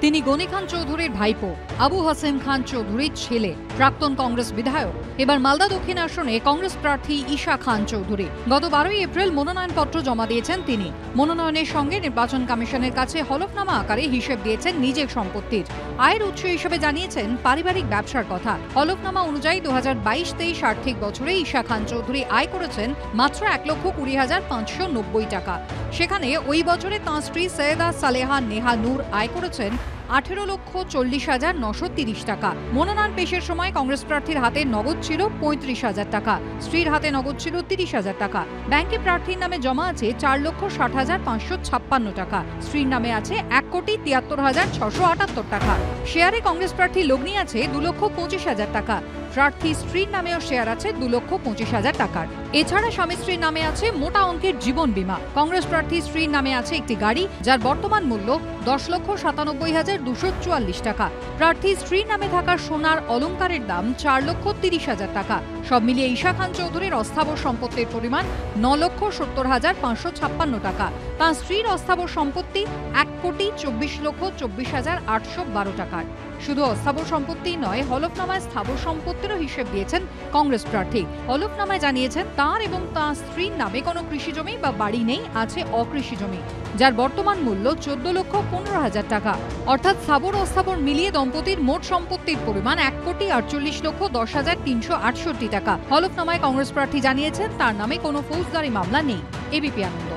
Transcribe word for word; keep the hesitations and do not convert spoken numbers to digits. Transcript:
তিনি গনি খান চৌধুরীর ভাইপো, আবু হাসেম খান চৌধুরীর ছেলে, প্রাক্তন কংগ্রেস বিধায়ক। এবার মালদা দক্ষিণ আসনে কংগ্রেস প্রার্থী ঈশা খান চৌধুরী। গত বারোই এপ্রিল মনোনয়নপত্র জমা দিয়েছেন তিনি। মনোনয়নের সঙ্গে নির্বাচন কমিশনের কাছে হলফনামা আকারে হিসেব দিয়েছেন নিজের সম্পত্তির। আয়ের উৎস হিসেবে জানিয়েছেন পারিবারিক ব্যবসার কথা। হলফনামা অনুযায়ী দু হাজার বাইশ তেইশ আর্থিক বছরে ঈশা খান চৌধুরী আয় করেছেন মাত্র এক লক্ষ কুড়ি হাজার পাঁচশো নব্বই টাকা। সেখানে ওই বছরে তাঁর স্ত্রী সৈয়দা সালেহা নেহা নূর আয় করেছেন আঠেরো লক্ষ চল্লিশ হাজার নশো তিরিশ টাকা। মনোনয়ন পেশের সময় কংগ্রেস প্রার্থীর হাতে নগদ ছিল পঁয়ত্রিশ হাজার টাকা, স্ত্রীর হাতে নগদ ছিল তিরিশ হাজার টাকা। ব্যাংকে প্রার্থীর নামে জমা আছে চার লক্ষ ষাট হাজার পাঁচশো ছাপ্পান্ন টাকা, স্ত্রীর নামে আছে এক কোটি তিয়াত্তর হাজার ছশো আটাত্তর টাকা। শেয়ারে কংগ্রেস প্রার্থী লগ্নি আছে দু লক্ষ পঁচিশ হাজার টাকা। প্রার্থী স্ত্রীর নামেও শেয়ার আছে দু লক্ষ পঁচিশ হাজার টাকার। এছাড়া স্বামী স্ত্রীর নামে আছে মোটা অঙ্কের জীবন বীমা। কংগ্রেস প্রার্থী স্ত্রীর নামে আছে একটি গাড়ি, যার বর্তমান মূল্য দশ লক্ষ সাতানব্বই হাজার দুশো চুয়াল্লিশ টাকা। প্রার্থী স্ত্রীর নামে থাকা সোনার অলংকারের দাম চার লক্ষ তিরিশ হাজার টাকা। সব মিলিয়ে ঈশা খান চৌধুরীর অস্থাবর সম্পত্তির পরিমাণ ন লক্ষ সত্তর হাজার পাঁচশো ছাপ্পান্ন টাকা। তাঁর স্ত্রীর অস্থাবর সম্পত্তি এক কোটি চব্বিশ লক্ষ চব্বিশ হাজার আটশো বারো টাকার। শুধু অস্থাবর সম্পত্তি নয়, হলফনামায় স্থাবর সম্পত্তিরও হিসেব দিয়েছেন কংগ্রেস প্রার্থী। হলফনামায় জানিয়েছেন তাঁর এবং তাঁর স্ত্রীর নামে কোনো কৃষি জমি বা বাড়ি নেই, আছে অকৃষি জমি, যার বর্তমান মূল্য চোদ্দ লক্ষ পনেরো হাজার টাকা। অর্থাৎ স্থাবর অস্থাবর মিলিয়ে দম্পতির মোট সম্পত্তির পরিমাণ এক কোটি আটচল্লিশ লক্ষ দশ হাজার তিনশো আটষট্টি টাকা। হলফনামায় কংগ্রেস প্রার্থী জানিয়েছেন তার নামে কোনো ফৌজদারি মামলা নেই। এবিপি আনন্দ।